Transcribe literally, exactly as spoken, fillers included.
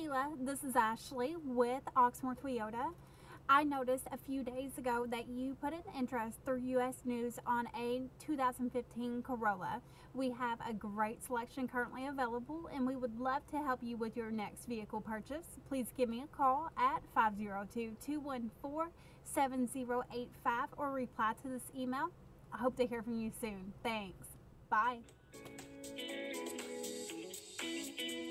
Lila, this is Ashley with Oxmoor Toyota. I noticed a few days ago that you put an interest through U S News on a two thousand fifteen Corolla. We have a great selection currently available and we would love to help you with your next vehicle purchase. Please give me a call at five zero two, two one four, seven zero eight five or reply to this email. I hope to hear from you soon. Thanks. Bye.